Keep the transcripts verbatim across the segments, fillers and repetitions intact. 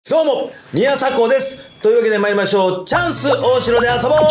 どうも宮迫です。というわけで参りましょう。チャンス大城で遊ぼう。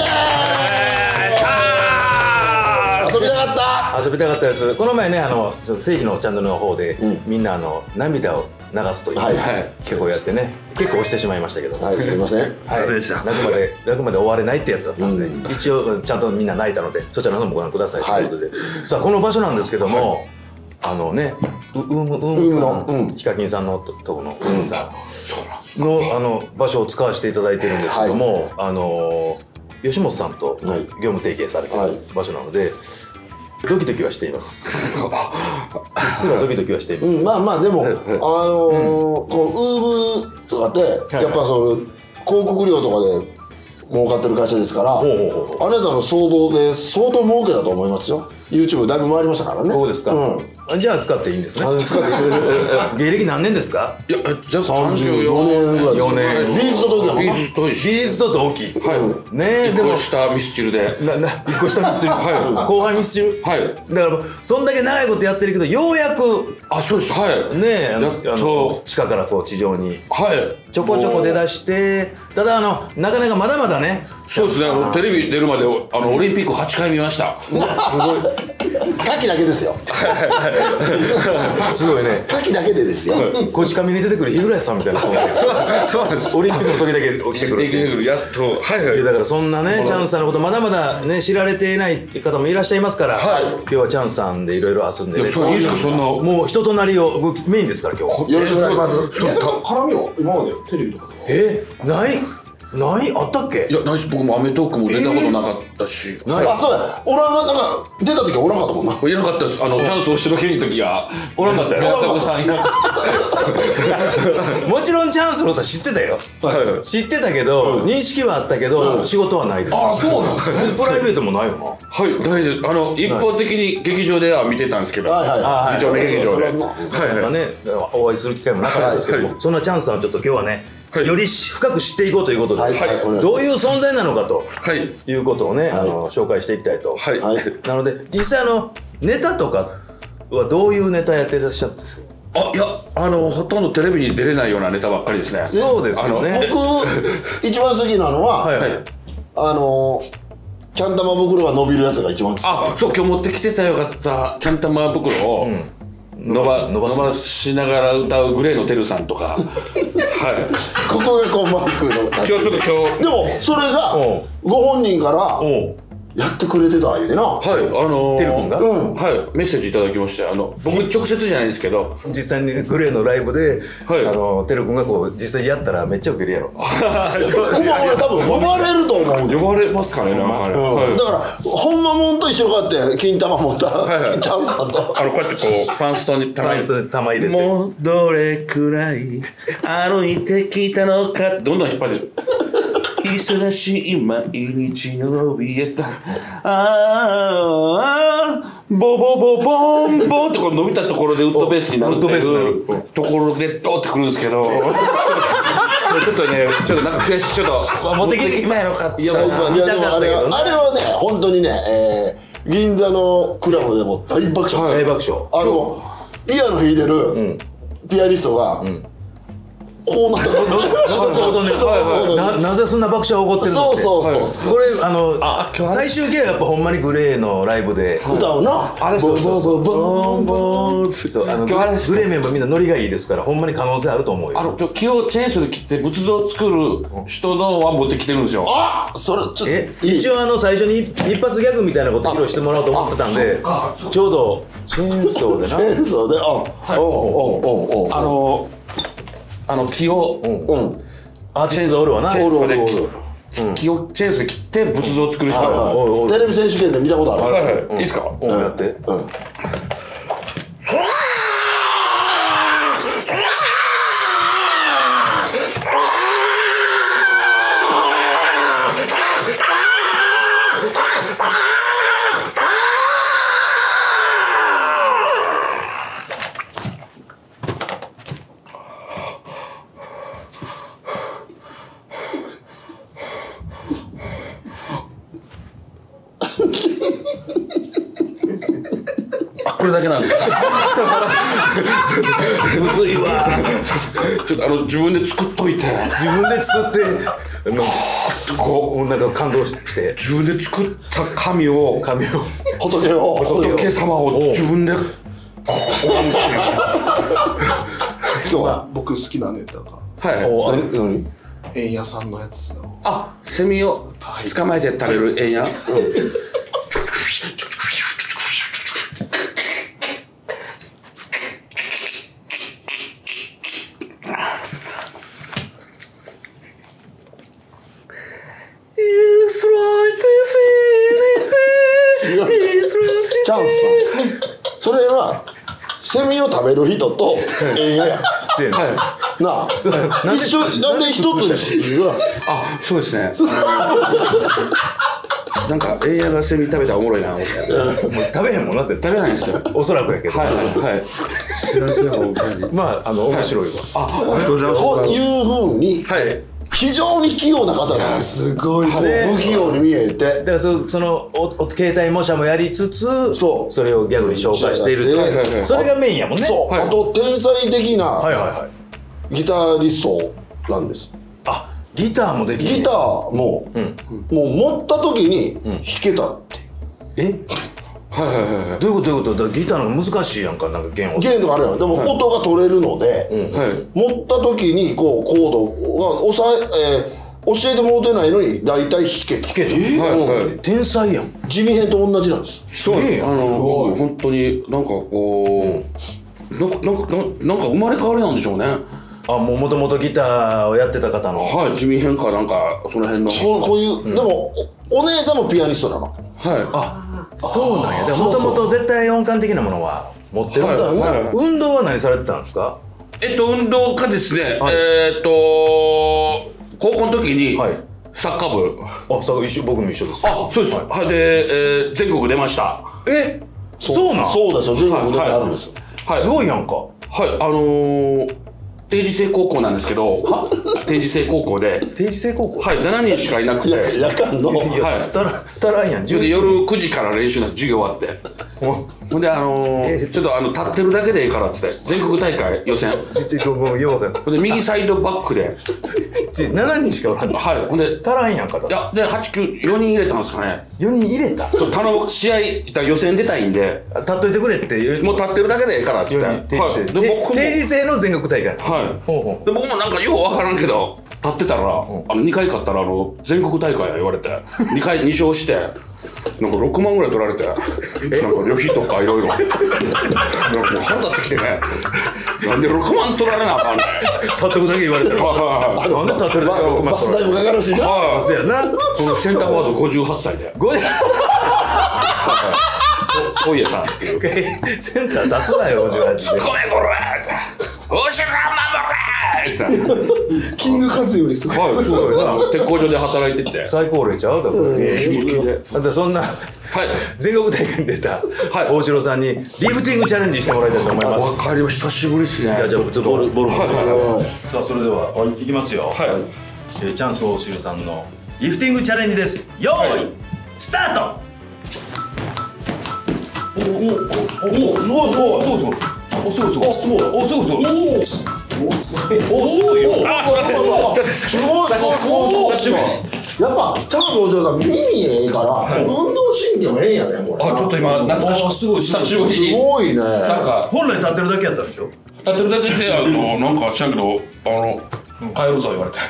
遊びたかった。 遊びたかったです。この前ね、あの政治のチャンネルの方で、うん、みんなあの涙を流すという、はいはい、企画をやってね、結構押してしまいましたけど、 はい、すみません、 すいませんでした。泣くまで泣くまで終われないってやつだったので、うん、一応ちゃんとみんな泣いたので、そちらの方もご覧くださいということで、はい、さあこの場所なんですけども、はい、あのね、ウームウームさん、ヒカキンさんのとこのウームさんのあの場所を使わせていただいてるんですけども、あの吉本さんと業務提携されてる場所なので。ドキドキはしています。うっすらドキドキはしています。 うん、まあまあでもあのー、こうウームとかってやっぱその広告料とかで儲かってる会社ですから、あなたの騒動で相当儲けだと思いますよ。YouTube だいぶ回りましたからね。 そうですか。うん、じゃあ使っていいんですね。使っていい。芸歴何年ですか？ いや、じゃあさんじゅうよねんぐらい。 よねん。 ビーズと同期やもんな。 ビーズとビーズと同期。 はい。 ねえ、でも一個下ミスチルで。 なな一個下ミスチル。はい。後輩ミスチル。 はい。 だからそんだけ長いことやってるけど、ようやくあ、そうです。はい。 ねえ、あの地下からこう地上に。 はい。 ちょこちょこ出だして、ただあのなかなかまだまだね。 そうですね。あのテレビ出るまであのオリンピックはちかい見ました。 すごい。牡蠣だけですよ。 すごいね。 牡蠣だけでですよ。 こち亀に出てくる日暮さんみたいな。そうなんです。オリンピックの時だけ起きてくる。 やっと。はいはい。 だからそんなねチャンスさんのことまだまだね知られていない方もいらっしゃいますから、今日はチャンスさんでいろいろ遊んでね。 そういいですかそんな。 もう人となりをメインですから今日。 よろしくお願いします。 絡みは今までテレビとかでは。 え、ない。ないあったっけ？ いや、ナイス。僕もアメトークも出たことなかったし。 あ、そうや。俺はなんか出た時はおらんかったもんな。 いなかったです。あのチャンスを白切りの時はおらんかったよ。 宮迫さんいなかった。 もちろんチャンスのことは知ってたよ。知ってたけど認識はあったけど仕事はないです。 あ、そうなんですね。 プライベートもないよな。 はい、ないです。あの一方的に劇場では見てたんですけど、二丁目劇場で。 はいね、お会いする機会もなかったんですけども、そんなチャンスさんをちょっと今日はね。より深く知っていこうということで、どういう存在なのかということをね、あの紹介していきたいと。なので実際あのネタとかはどういうネタやってらっしゃったんですか？ あ、いや、あのほとんどテレビに出れないようなネタばっかりですね。 そうですよね。 僕一番好きなのはあのキャン玉袋が伸びるやつが一番好き。 あ、そう、今日持ってきてたよかったキャン玉袋を伸ば伸ばしながら歌うグレーのてるさんとか。はい、 ここがこうマイクの今日ちょっと今日でもそれがご本人からやってくれてた言うてな。 はい、あのてるくんがはいメッセージいただきまして、あの僕直接じゃないんですけど、 実際にグレーのライブであのてるくんがこう実際やったらめっちゃウケるやろ。 ここ俺多分呼ばれると思う。 呼ばれますかね、なんかね。 だからほんまもんと一緒にこうやって金玉持ったチャンスさんとあのこうやってこうパンストに玉入れて、もうどれくらい歩いてきたのかってどんどん引っ張ってる。忙しい毎日の怯えたああボボボボンボンってこう伸びたところでウッドベースになるっていうところでドーってくるんですけど、ちょっとねちょっとなんか悔しい、ちょっと持ってきて今やろうかって。いや僕はあれはね本当にね銀座のクラブでも大爆笑。 大爆笑。 あのピアノ弾いてるピアニストがこうなったからなぜそんな爆笑起こってるのって。 そうそうそう。 これあの最終形はやっぱほんまにグレーのライブで歌うな。 あれそうそうそうボンボン。そうあのグレーメンバーみんなノリがいいですからほんまに可能性あると思うよ。 あの木をチェーンソーで切って仏像を作る人のは持ってきてるんですよ。 あ、それちょっとえ一応あの最初に一発ギャグみたいなこと披露してもらおうと思ってたんで、ちょうどチェーンソーでな。 チェーンソーであおおおおあのあの木を、 うん、あチェーンソーおるわな。 チェーンソーで木をチェーンソーで切って仏像を作る人。 テレビ選手権で見たことある。 はいはい、いいですか。 やって。 これだけなんですよ。 むずいわ。 ちょっとあの自分で作っといて、 自分で作ってこうなんか感動して自分で作った紙を紙を仏を仏様を自分でこう今日は僕好きなネタがはい何何円屋さんのやつをあセミを捕まえて食べる円やチャンスさんそれはセミを食べる人と円屋やしてるはなあ一緒なんで一つにしようあそうですねなんか円やがセミ食べたらおもろいな思ってもう食べへんもんな絶対食べないんですよおそらくやけどはいはいはい知らせよ本当にまああの面白いわあありがとうございますというふうにはい非常に器用な方なんですすごい不器用に見えてだからそそのおお携帯模写もやりつつそうそれをギャグに紹介しているはいはいはいそれがメインやもんねそう、 はいあと天才的なはいはいはいギタリストなんですあギターもできるギターも、 うんもう持った時に弾けたっていう、 えはいはいはいはいどういうことどういうことだからギターの方が難しいやんかなんか弦を弦とかあるやんでも音が取れるので、 うんはい持った時にこうコードが押さえ、えー教えてもらってないのに大体弾けた弾けたはいはい天才やん地味編と同じなんですそうですあの僕本当になんかこうなんかなんかなんか生まれ変わりなんでしょうねあもうもともとギターをやってた方のはい地味変かなんかその辺のこうこういう、でもおお姉さんもピアニストなのはいあそうなんやもともと絶対音感的なものは持ってるんだはいはいはい運動は何されてたんですかえっと運動家ですね、 はいえーっと高校の時にはいサッカー部、 あそう一緒僕も一緒ですあそうです、はい、で、えー全国出ましたえそうなんそうですよ全国出てあるんですよ、 はいすごいやんかはいあのー定時制高校なんですけど定時制高校で定時制高校はいしちにんしかいなくていや夜間のいやはいたらたらんやんそれで夜くじから練習なんです授業終わってほんであのー、ちょっとあの立ってるだけでいいからっつって全国大会予選ちょっともうようわかんほんで右サイドバックでちしちにんしかおらんのはいほんで足らんやんかいやではちきゅうよにん入れたんですかねよにん入れたちょっと頼む試合予選出たいんで立っといてくれって言うもう立ってるだけでいいからっつってはい定時制で僕も定時制の全国大会はいほうほうで僕もなんかようわからんけど立ってたら、あのにかい勝ったらあの全国大会や言われてにかいに勝してなんかろくまんぐらい取られてなんか旅費とかいろいろなんかもう腹立ってきてねなんでろくまん取られなあかんねん立っとくだけ言われたらはいはいはいなんで立ってるだけババス代もかかるしなはいそうやなこのセンターフォワードごじゅうはっさいでご小家さんっていうセンター立つなよじゅうはちでごめんこれおしら守れってキングカズよりすごいはい、すごいな鉄工所で働いてて最高齢ちゃうだからだってそんなはい全国大会に出たはい大城さんにリフティングチャレンジしてもらいたいと思いますわかりました久しぶりですねじゃあじゃあちょっとボールボール持ってくださいはいさあそれではいきますよはいえーチャンス大城さんのリフティングチャレンジですよーいスタートおおおおおすごいすごいそうそうおすごいすごいすごいおすごいすごいおおすごいよあすごいすごいすごいやっぱチャンス大城さん耳ええから運動神経もええんやねこれあちょっと今なんかすごい久しぶりすにごいねなんか本来立ってるだけやったんでしょ立ってるだけであのなんか知らんけどあの帰るぞ言われて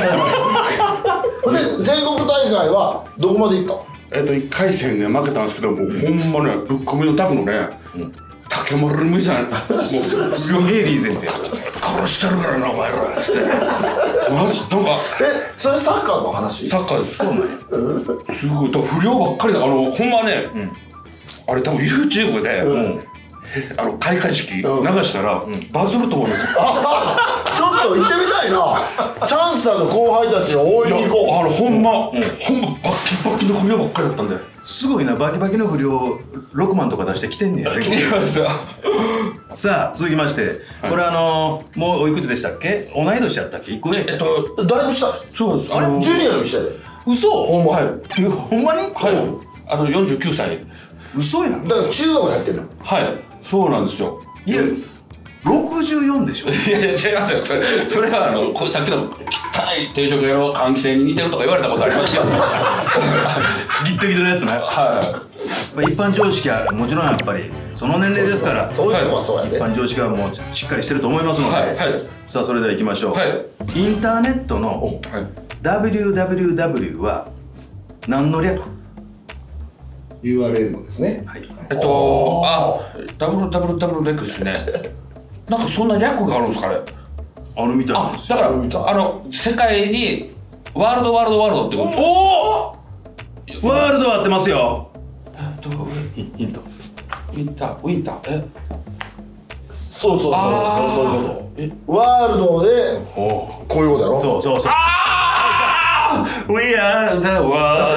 で全国大会はどこまで行ったのえっといっかい戦ね負けたんですけどもうほんまねぶっ込みのタクのね竹丸みたいなもうすげえリーゼントや殺してるからなお前らっつってマジなんかえそれサッカーの話サッカーですそうなんやすごいだから不良ばっかりだあのほんまねあれ多分 YouTube であの開会式流したらバズると思いますよちょっと行ってみたいなチャンスさんの後輩たちを応援に行こあのほんまほんまバッキバキの不良ばっかりだったんですごいなバキバキの不良ろくまんとか出してきてんねや来てましたさあ続きましてこれあのーもうおいくつでしたっけ同い年やったっけいっこ上えっとうだいぶ下そうですあれジュニアより下で嘘ほんまはいほんまにはいあのよんじゅうきゅうさい嘘やんだから中学やってんのはいそうなんですよ。 いやろくじゅうよんでしょ。 いやいや違いますよ。それそれはあのこさっきの汚い定食屋の換気扇に似てるとか言われたことありますよ。 ギットギトのやつな。 はまあ一般常識はもちろんやっぱりその年齢ですから、 そういうのはそうやね。 一般常識はもうしっかりしてると思いますので、 はいはいさあそれでは行きましょう。 はいインターネットのはい。 ダブリューダブリューダブリュー は何の略？ ユーアールエル のですね。 はい。 えっとあダブルダブルダブルレックですね。なんかそんな略があるんですかね。 あるみたいなんあですよ。 だから見たあの世界にワールドワールドワールドってことですよ。 おおワールドは合ってますよ。 えっとウヒヒント。 ィンターウィンターえそうそうそうそうあーそういうこえと。ワールドでおお。 こういうことやろ。 そうそうそう。 あ We are the world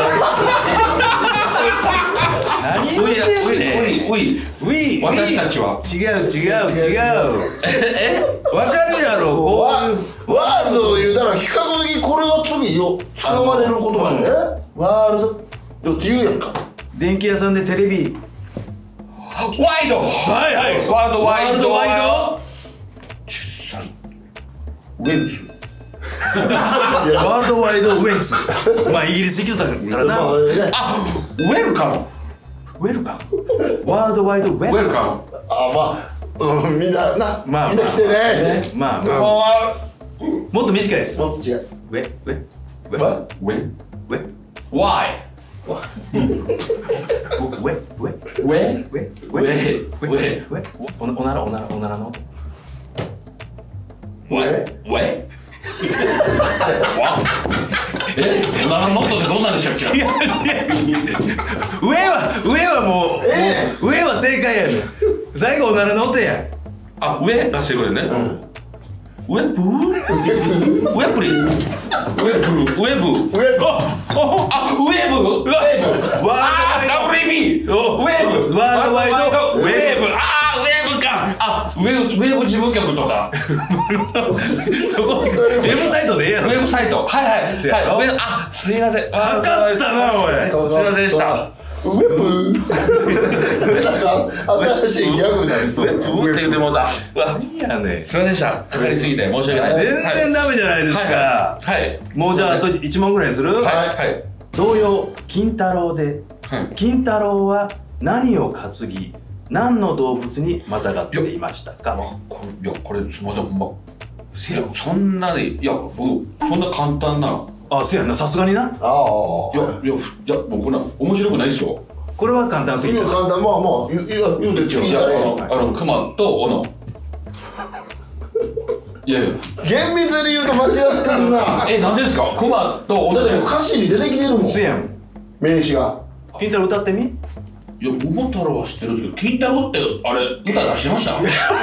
何 We are We We We We 私たちは違う違う違う。 えわかるやろ。こワういうワールド言うたら比較的これが次よ使われる言葉やね。ワールドよって言うやんか。 電気屋さんでテレビ。 ワイドはいはい。 ワールドワイドワイド。 ウェンズワールドワイドウェンツ。まあイギリス行きとったからな。 まあねあウェルカムウェルカム。ワールドワイドウェルカム。 ウェルカムあまあ、うん、みんなな、 まあみんな来てね。 まあまああもっと短いです。 どっちが？ ウェウェウェわウェウェ Why ウェウェウェウェウェウェウェウェウェおなおならおならおならのウェウェわえおならの音ってどんなんでしたっけ？ 違う違う上は上はもう、 えもう上は正解やねん。最後おならの音や。 あウェが正解ねウェブウェブリウェブウェブ上あおあウェブウェブあダブルイービーおウェブワールドワイドウェブあウェブかあウェブウェブ事務局とかそこウェブサイトでええやろ。 ウェブサイトはいはいせやろはいウェブあすいませんかかったなおい。 すいませんでしたウェブなんか新しいギャグになりそうやな。 ウェブって言ってもうたうわいやね。 すいませんでしたかかりすぎて申し訳ない全然ダメじゃないですか。 はいはいもうじゃああと一問ぐらいにする？ はいはい童謡金太郎ではい金太郎は何を担ぎ何の動物にまたがっていましたか？ あこれいやこれすみませんほんませやそんなにいや僕そんな簡単なあ、そうやな、さすがにな。 ああ。 いやいやいやもうこんな面白くないですよこれは簡単すぎる。 いや簡単まあまあ言う言う言うて聞いいやあたね。 のあの熊と斧いやいや厳密に言うと間違ってるな。 えなんでですか熊と斧だってもう歌詞に出てきてるもん。 そうやん。 名詞が。 金太郎歌ってみ。 いや桃太郎は知ってるんですけど金太郎ってあれ歌出してました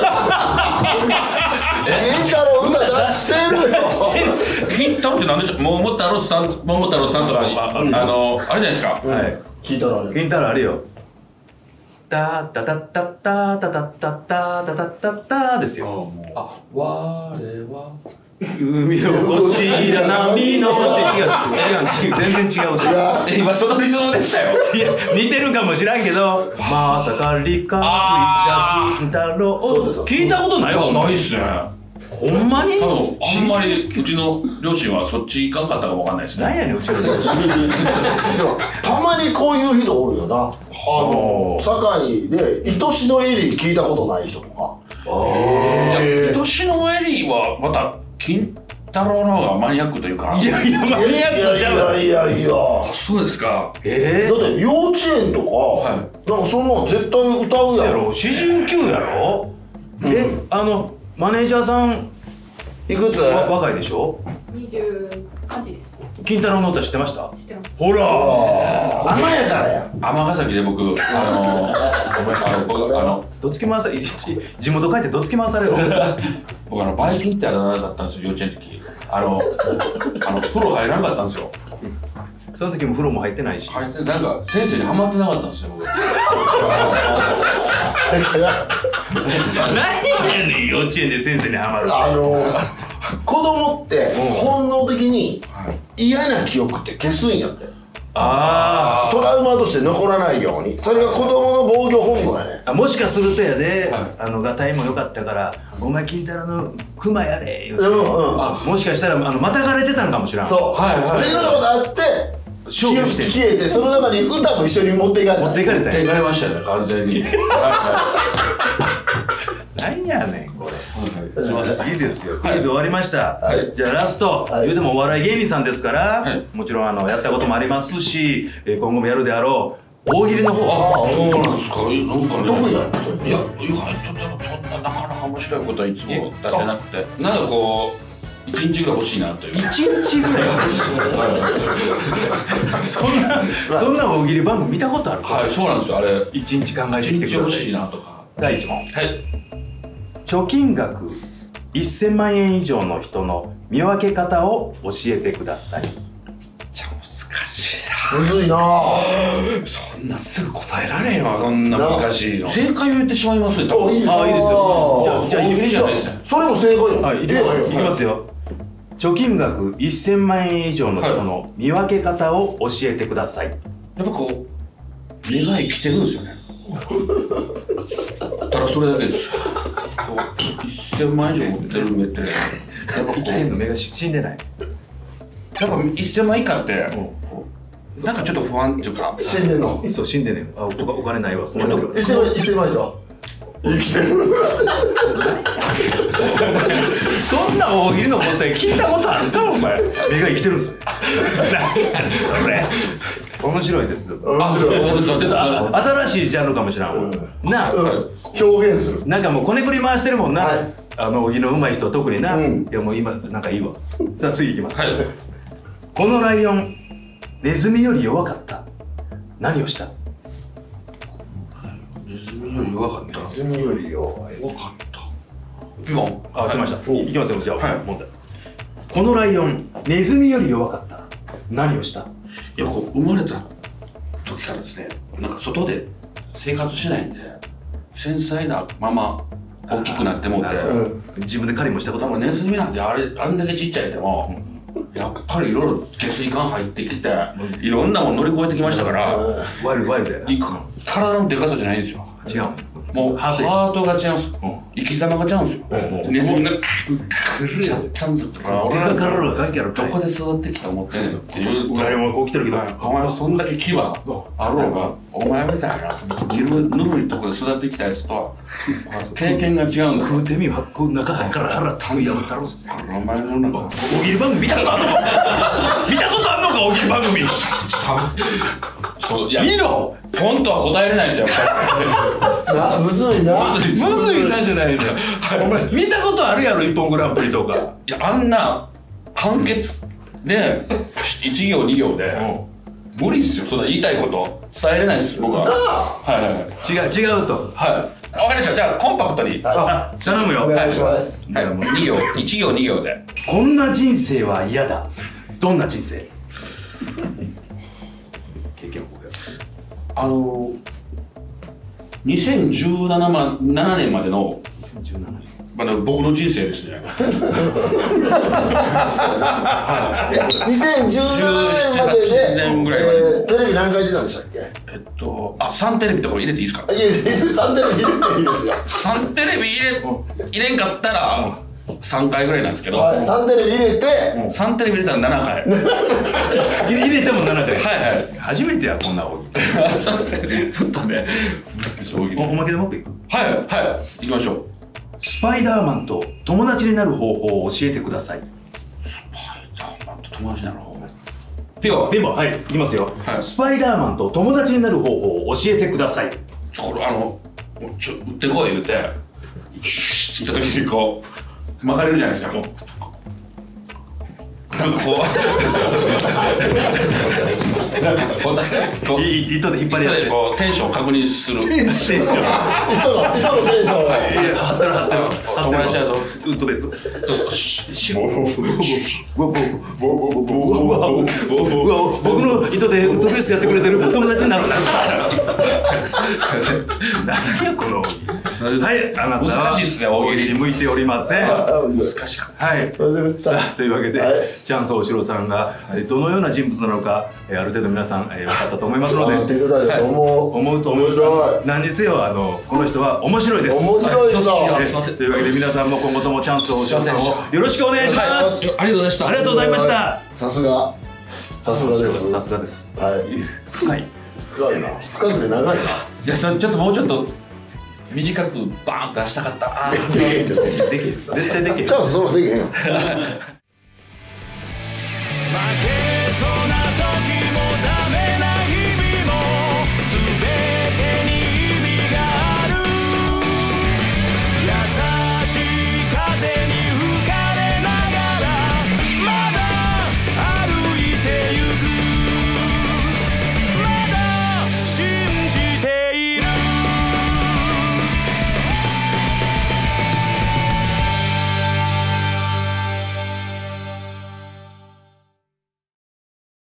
金太郎歌出してるよ。 金太郎って何でしょう桃太郎さん桃太郎さんとかにあのあれじゃないですかはい。 聞いたらあれ。 金太郎あるよ。タタタタタタタタタタタタタですよ。 あ我は海のこちら波の違う違う違う全然違う違う。 え今そのリズムでしたよいや似てるかもしらんけど、まさかりかついた金太郎聞いたことないいやわ。 ないっすねほんまに？ 多分あんまりうちの両親はそっち行かんかったかもわかんないですねなんやねんうちの両親。 でもたまにこういう人おるよな。あの堺で愛しのエリー聞いたことない人とか。 いや愛しのエリーはまた金太郎の方がマニアックというかいやいやマニアックちゃうわ。 いやいやいや。だそうですかえって幼稚園とか、 いなんかそんなの絶対歌うー、ややろ。 ろ四十九やろ。えあのマネージャーさんいくつ？ わ若いでしょ。 二十八です。 金太郎の歌知ってました？ 知ってます。 ほらあ甘やからや。 尼崎で僕あのあの僕あのどつき回さ地元帰ってどつき回される。 僕あのバイキンってあだ名だったんですよ幼稚園の時あのあの風呂入らなかったんですよその時も風呂も入ってないし。 入ってなんか先生にハマってなかったんですよ僕何やねん幼稚園で先生にハマる。 あの子供って本能的に嫌な記憶って消すんやって。 あトラウマとして残らないように。それが子供の防御本能やね。 あもしかするとやで、あのガタイも良かったから「お前金太郎のクマやれ」言うて、もしかしたらあのまたがれてたのかもしれん。 そうはいはい。そういうのがあって消えて、その中に歌も一緒に持っていかれた。 持っていかれた。 持っていかれましたね、完全に。 何やねんこれ。すみません、いいですよ。クイズ終わりました。じゃあラスト、言うてもお笑い芸人さんですから、もちろんあのやったこともありますし、今後もやるであろう大喜利の方。 ああ、そうなんですか。なんかね。 どこや。 いや、意外とでもそんななかなか面白いことはいつも出せなくて、なんかこう。一日ぐらい欲しいなという。 一日ぐらい欲しい。そんなそんな大喜利番組見たことある？ はい、そうなんですよ。あれ一日考えてきてください。 一日欲しいなとか。 だいいち問。 はい。 貯金額せんまんえん以上の人の見分け方を教えてください。 めっちゃ難しいな。 むずいな。 そんなすぐ答えられんわ。そんな難しいの。正解を言ってしまいますね。 あ、いいですよ。 あ、いいですよ。じゃあじゃあいいじゃないですね。 それも正解よ。 はい、いきますよ。貯金額せんまんえん以上の人の見分け方を教えてください。 やっぱこう目が生きてるんですよね。ただそれだけです。せんまん以上持ってる目ってやっぱ生きてんの目が死んでない。 やっぱせんまん以下ってなんかちょっと不安っていうか。 死んでんの。 そう死んでんねん。あ、お金ないわ。 いっせんまんいっせんまん以上。生きてる。 そんな大喜利の答え聞いたことあるかお前。目が生きてるんですよ。それ面白いです。 面白い。 新しいジャンルかもしれん。なあ表現する。 なんかもうこねくり回してるもんな。あの大喜利の上手い人は特にな。いやもう今なんかいいわ。さあ次いきます。このライオンネズミより弱かった。何をした？ ネズミより弱かった。 ネズミより弱い。 弱かった。ピボン。 あ、来ました。いきますよ。じゃあ問題。このライオンネズミより弱かった。何をした？ いや、こう生まれた時からですね、なんか外で生活しないんで繊細なまま大きくなってもうて、 自分で狩りもしたこともネズミなんてあれあんだけちっちゃいでもやっぱりいろいろ下水管入ってきていろんなもの乗り越えてきましたから、 ワイルドワイルドやな。 体のでかさじゃないんですよ。 違う。 もうハートが違うんですよ。生き様が違うんですよ。ネズミがずるいやったんですよ。 俺が体が関係ある。 どこで育ってきた思ってんすよっていう。 俺もこう来てるけど、 お前そんだけ牙あろうが、お前みたいなぬるいとこで育ってきたやつとは経験が違うんですよ。 食うてみはこう中から腹たんやったろ。 お前のなんか大喜利番組見たことあんのか？見たことあんのか大喜利番組。 そういや見ろ。 ポンとは答えれないですよ。 な、むずいな。 むずいなじゃないのよ。お前見たことあるやろ、一本グランプリとか。 いや、あんな簡潔でいち行に行で無理っすよ。そんな言いたいこと伝えれないっす僕は。はいはいはい。 違う違うと。 はい。わかりました。じゃあコンパクトに。 あ、頼むよ。 お願いします。 はい。に行いち行に行で。 こんな人生は嫌だ。どんな人生？経験を僕や。 あのにせんじゅうななねんまでのまだ僕の人生ですね。 にせんじゅうななねんまででテレビ何回出たんでしたっけ？ えっとあさんテレビとか入れていいですか？ いやさんテレビ入れていいですよ。 さんテレビ入れ入れんかったらさんかいぐらいなんですけど、 さんテレビ入れてさんテレビ入れたらななかい入れてもななかい。 はいはい。 初めてやこんな大喜利。 そうですね。ちょっとね難しい大喜利。 おまけでもっていく。 はいはい行きましょう。 スパイダーマンと友達になる方法を教えてください。 スパイダーマンと友達になる方法。ピボピンポン、はい、いきますよ。スパイダーマンと友達になる方法を教えてください。 これあのちょ打ってこい言うてシュッって言った時にこう曲がれるじゃないですか。こうなんかこうなんかこうこう糸で引っ張り合ってこうテンションを確認する。 テンション。糸の糸のテンション。 いや張ってる張ってる。 友達だぞ。 ウッドベース。僕の糸でウッドベースやってくれてる友達になるな。何やこの。 はいあなたは難しいっすね大喜利向いておりません。 難しかったはいさあというわけで、 はいチャンス大城さんがどのような人物なのか、えーある程度皆さん、えー分かったと思いますのでやっていただいたと思う。 思うと思います面白い。 何にせよあのこの人は面白いです。 面白いぞ。 えーというわけで皆さんも今後ともチャンス大城さんをよろしくお願いします。 はいありがとうございましたありがとうございました。 さすが。さすがです。 さすがです。 はい。 深い。 深いな。深くて長いな。 いやそれちょっともうちょっと短くバーンと出したかったあーできへんですね。 できる絶対できるチャンスそんなできへんよ。 負けそうな